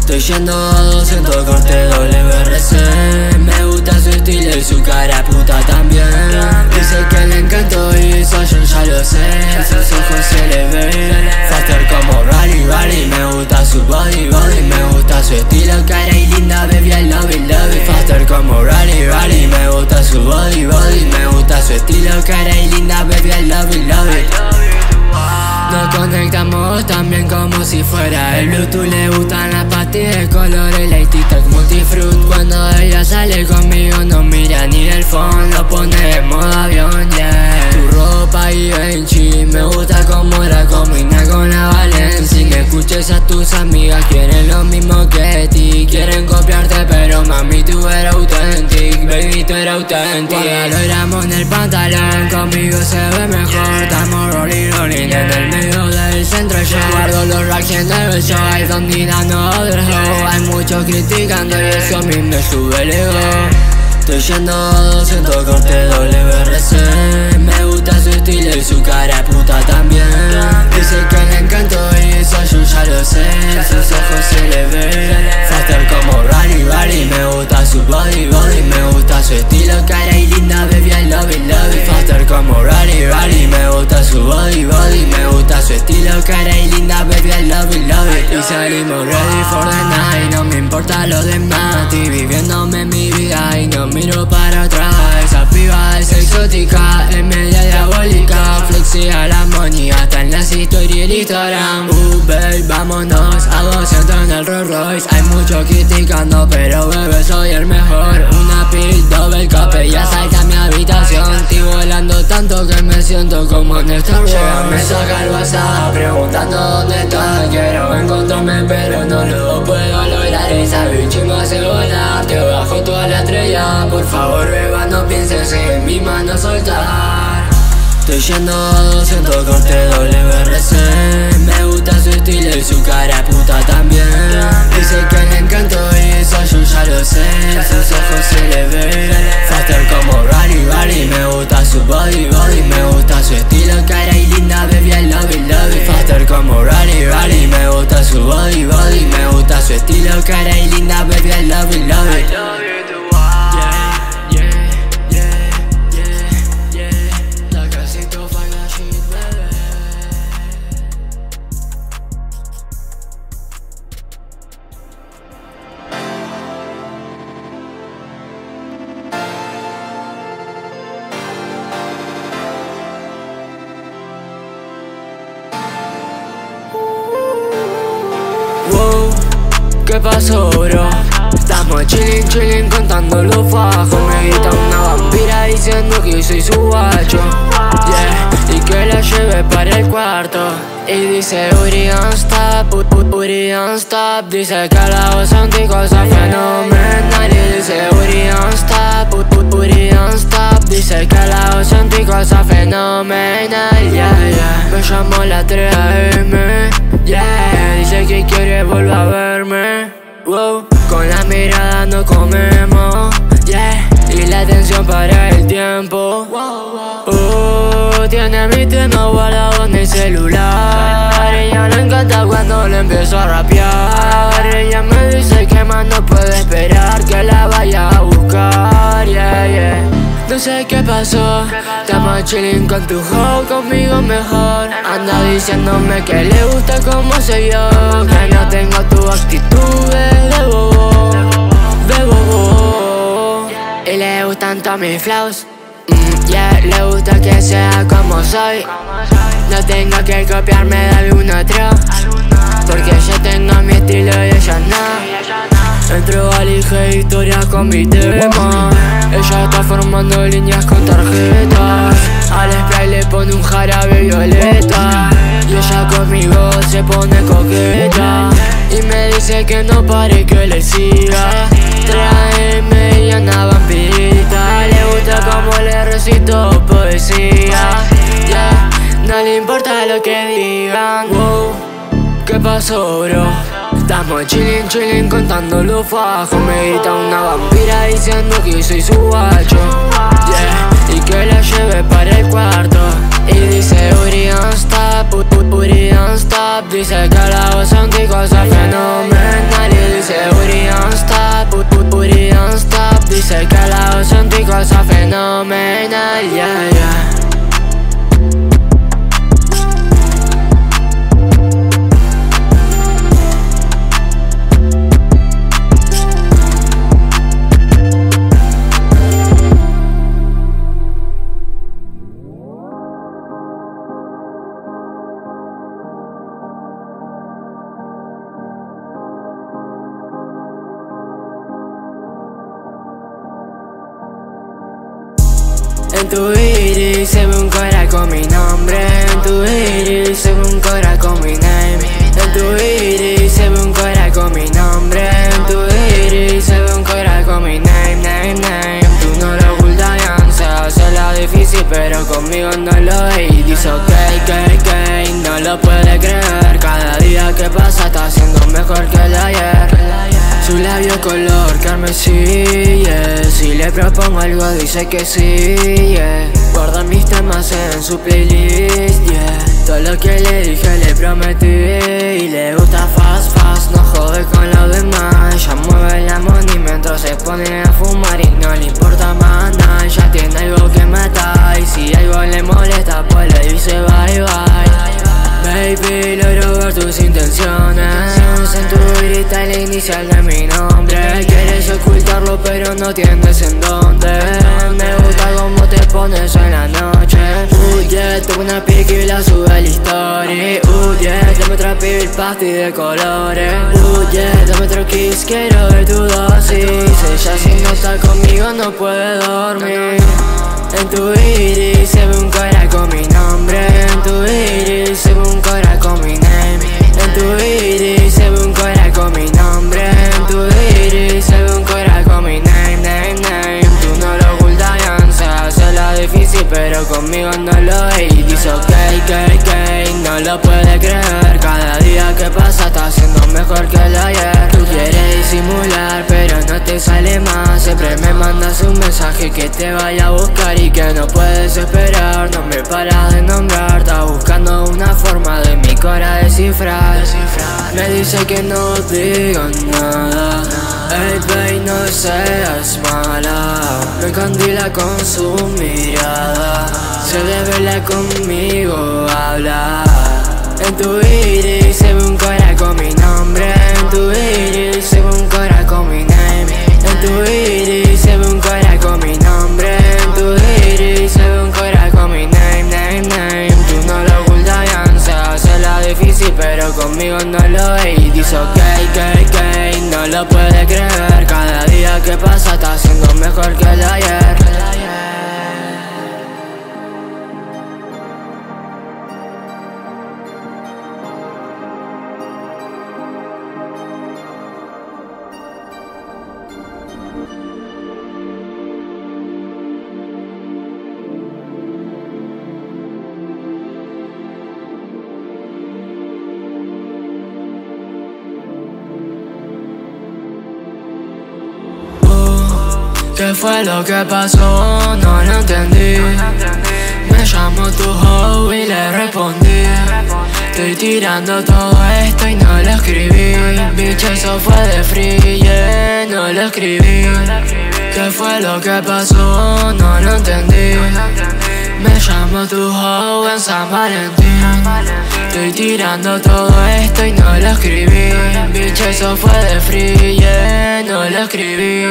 Estoy yendo a 200 corte WRC. Me gusta su estilo y su cara puta también. Dice que le encantó y eso yo ya lo sé. En sus ojos se le ve faster como Rally. Me gusta su body. Me gusta su estilo, cara y linda, baby, I love it. Faster como Rally. Me gusta su body. Me gusta su estilo, cara y linda, baby, I love it. Nos conectamos también como si fuera el Bluetooth. Le gustan las pastillas de colores, la TikTok multifruit. Cuando ella sale conmigo no mira ni el phone, lo pone en modo avión, yeah. Tu ropa y Givenchy, me gusta como la combina con la Valencia. Me escuches a tus amigas, quieren lo mismo que ti. Quieren copiarte pero mami tú eres authentic, baby tú eres authentic. Cuando logramos en el pantalón, conmigo se ve mejor. Estamos rolling en el medio del centro. Yo guardo los racks en el show, I don't need another hoe. Hay muchos criticando y eso a mí me sube el ego. Estoy yendo a 200 corte WRC. Me gusta su estilo y su cara puta también. Dice que le encantó y eso yo ya lo sé. En sus ojos se le ve faster como Rally. Me gusta su body. Me gusta su estilo, cara y linda, baby, I love it. Faster como Rally. Me gusta su body. Me gusta su estilo, cara y linda, baby, I love it. Y salimos ready for the night. No me importa lo demás. Estoy viviéndome mi vida y no miro para atrás. Esa piba es exótica, es media diabólica. Flexi a la money, hasta en las historias y el Instagram. Babe, vámonos a 200 en el Rolls Royce. Hay muchos criticando, pero bebé soy el mejor. Una pill, double cup, ya salta a mi habitación. Estoy volando tanto que me siento como en Star Wars. Llega, me saca el WhatsApp preguntando dónde estás. Quiero encontrarme pero no lo puedo lograr. Esa bitch me hace volar, te bajo toda la estrella. Por favor beba, no pienses en mi mano soltar. Estoy yendo a 200 corte WRC. Me gusta su estilo y su cara puta también. Dice que le encantó y eso yo ya lo sé. En sus ojos se le ve faster como Rally. Me gusta su body. Me gusta su estilo, cara y linda, baby, I love it. Faster como Rally. Me gusta su body. Me gusta su estilo, cara y linda, baby, I love it. ¿Qué pasó, bro? Estamos chillin' contando los fajos. Me grita una vampira diciendo que soy su guacho, yeah. Y que la lleve para el cuarto. Y dice Uri don't stop. Dice que la voz son cosa fenomenal. Y dice Uri don't stop. Dice que la voz son cosa fenomenal, yeah. Me llamó la 3 AM, yeah. Dice que quiere volver a verme, wow. Con la mirada no comemos, yeah. Y la atención para el tiempo, tiene mi tema guardado en el celular. Ella le encanta cuando le empiezo a rapear. Ella me dice que más no puede esperar que la vaya a buscar, yeah. No sé qué pasó, estamos chillin' con tu hoe, conmigo mejor. Anda diciéndome que le gusta como soy yo, que no tengo tu actitud de bobo. Y le gustan todos mis flows, yeah. Le gusta que sea como soy, no tengo que copiarme de algún otro, porque yo tengo mi estilo y ella no. Entro a ligeras historias con mi tema. Ella está formando líneas con tarjetas. Al spray le pone un jarabe violeta. Y ella conmigo se pone coqueta. Y me dice que no pare, que le siga. Tráeme y una vampirita. Le gusta como le recito poesía, yeah. No le importa lo que digan, wow. ¿Qué pasó, bro? Estamos chillin' contando los fajos. Me grita una vampira diciendo que soy su guacho, yeah. Y que la lleve para el cuarto. Y dice Uri don't stop. Dice que la voz son cosa fenomenal. Y dice fenomenal, yeah, yeah. En tu iris se ve un cora con mi nombre. En tu iris se ve un cora con mi name. En tu iris se ve un cora con mi nombre. En tu iris se ve un cora con mi name, name, name. Tú no lo ocultas y se hace la difícil, pero conmigo no lo es. Y dice ok, no lo puede creer. Cada día que pasa está siendo mejor que el de ayer. Su labio color carmesí, yeah. Si le propongo algo dice que sí, yeah. Guarda mis temas en su playlist, yeah. Todo lo que le dije le prometí. Y le gusta fast, fast, no jode con los demás. Ella mueve la money mientras se pone a fumar. Y no le importa más nada, ya tiene algo que matar. Y si algo le molesta pues le dice bye bye. Baby, logro ver tus intenciones. En tu iris está el inicial de mi nombre. Quieres ocultarlo pero no tienes en dónde. Me gusta cómo te pones en la noche. Yeah, tengo una pic y la sube a la story. Yeah, dame otra pill, pasty de colores. Yeah, dame otro kiss, quiero ver tu dosis. Ella si no está conmigo no puede dormir. En tu iris se ve un cora con mi nombre. En tu iris se ve un cora con mi name. En tu iris se ve un cora con mi nombre. En tu iris se ve un cora con mi name, name, name. Tú no lo ocultas y se hace la difícil, pero conmigo no lo es. Y dice ok, no lo puede creer. Cada día que pasa está siendo mejor que el de ayer. Tú quieres disimular pero no te sale más. Siempre me mandas un mensaje que te vaya a buscar y que no puedes esperar. No me paras de nombrar, estás buscando una forma de mi cora descifrar. Me dice que no digo nada. Ey, babe, no seas mala. Me encandila con su mirada. Se desvela conmigo a hablar. En tu iris se ve un cora con mi nombre. En tu iris se ve un cora con mi name. En tu iris se ve un cora con mi nombre. En tu iris se ve un cora con mi name, name, name. Tú no lo ocultas y se hace la difícil, pero conmigo no lo es. Y dice ok, no lo puede creer. Cada día que pasa está siendo mejor que el de ayer. ¿Qué fue lo que pasó? No lo entendí. Me llamó tu hoe y le respondí. Estoy tirando todo esto y no lo escribí. Bitch, eso fue de free, yeah, no lo escribí. ¿Qué fue lo que pasó? No lo entendí. Me llamó tu hoe en San Valentín. Estoy tirando todo esto y no lo escribí. Bitch, eso fue de free, yeah, no lo escribí.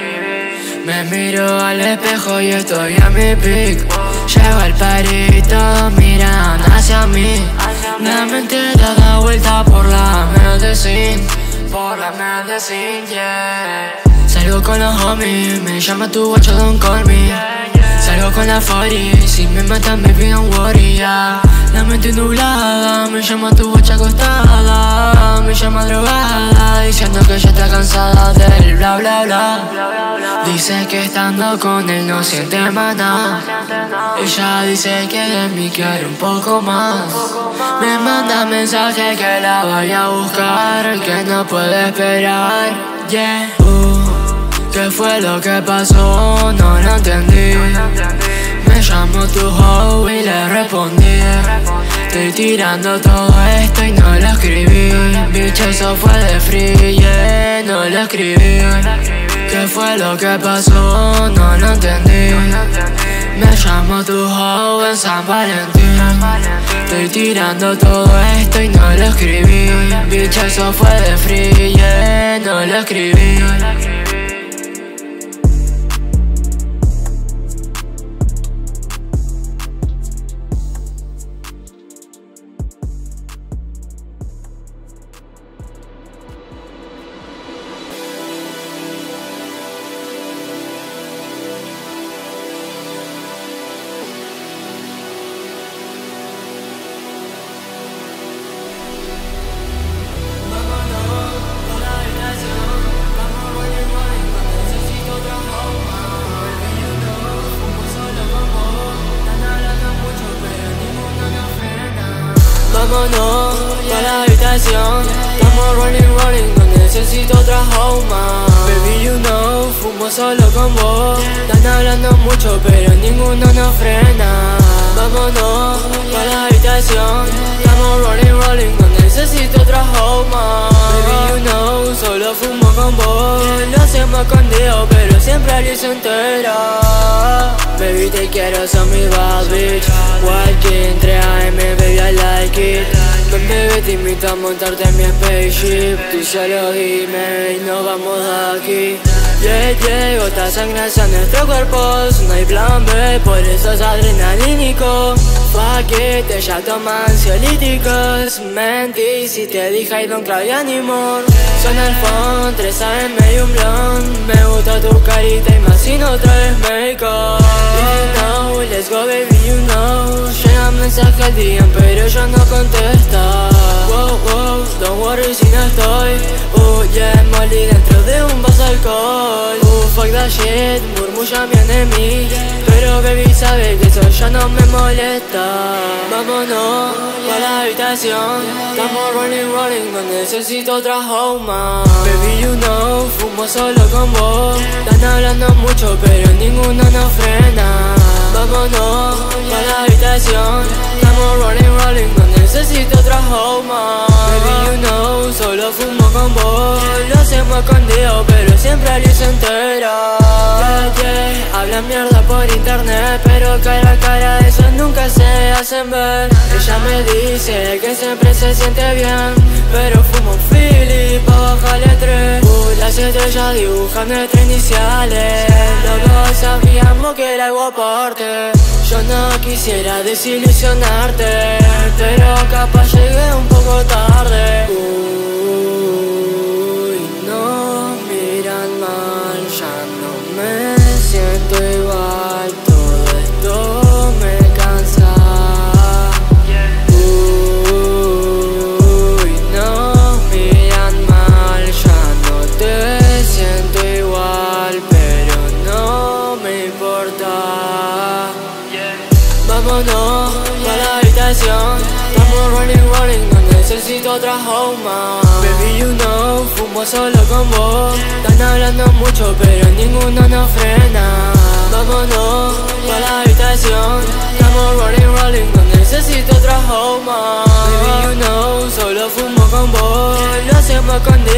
Me miro al espejo y estoy a mi pic. Llego al party y todos miran hacia mí. La mente da vuelta por la medicine. Por la medicine, yeah. Salgo con los homies, me llama tu guacho, don't call me. Salgo con la 40, si me matan baby don't worry, yeah. La mente nublada, me llama tu guacha acostada. Me llama drogada, diciendo que ya está cansada del bla bla bla. Dice que estando con él no siente más nada. Ella dice que de mí quiere un poco más. Me manda mensaje que la vaya a buscar, que no puede esperar, yeah. ¿Qué fue lo que pasó? No lo entendí. Me llamó tu hoe y le respondí. Estoy tirando todo esto y no lo escribí. Bitch, eso fue de free, yeah, no lo escribí. ¿Qué fue lo que pasó? No lo entendí. Me llamo tu hoe en San Valentín. Estoy tirando todo esto y no lo escribí. Bitch, eso fue de free, yeah, no lo escribí. Vámonos pa' la habitación, estamos rolling, no necesito otra hoe más. Baby, you know, fumo solo con vos. Están hablando mucho pero ninguno nos frena. Vámonos pa' la habitación, estamos rolling, no necesito otra hoe más. Baby, you know, solo fumo con vos. Lo hacemos escondido pero siempre Alice se entera. Baby, te quiero, son mi bad bitch. Walking 3 AM, baby, I like it. Ven, baby, te invito a montarte en mi spaceship. Tú solo dime y nos vamos de aquí. Yeah, gotas sangras a nuestros cuerpos. No hay plan B, por eso es adrenalínico. Fuck it, ella toma ansiolíticos. Mentí si te dije I don't cry anymore. Suena el phone, 3 AM y un blunt. Me gusta tu carita y más si no traes make-up. You know, let's go baby, you know. Llegan mensajes al día pero ella no contesta. Wow, don't worry si no estoy. Yeah, molly dentro de un vaso de alcohol. Fuck that shit, murmulla mi enemy. Pero baby sabe que eso ya no me molesta. Vámonos pa' la habitación, estamos rolling, no necesito otra hoe más. Baby, you know, fumo solo con vos. Están hablando mucho pero ninguno nos frena. Vámonos pa' la habitación, estamos rolling, no necesito otra hoe más. Baby, you know, solo fumo con vos. Lo hacemos escondido pero siempre Alice se entera. Yeah, hablan mierda por internet pero cara a cara eso nunca se hacen ver. Ella me dice que siempre se siente bien pero fumo un Philly pa' bajarle 3. Las estrellas dibujan nuestras iniciales. Los dos sabíamos que era algo aparte. Yo no quisiera desilusionarte pero capaz llegué un poco tarde. No miran mal, ya no me siento igual. Todo esto me cansa. No miran mal, ya no te siento igual, pero no me importa. Vámonos pa' la habitación, estamos rolling, no necesito otra hoe más. Baby, you know, fumo solo con vos. Están hablando mucho pero ninguno nos frena. Vámonos pa' la habitación, estamos rolling, no necesito otra hoe más. Baby, you know, solo fumo con vos. Lo hacemos escondido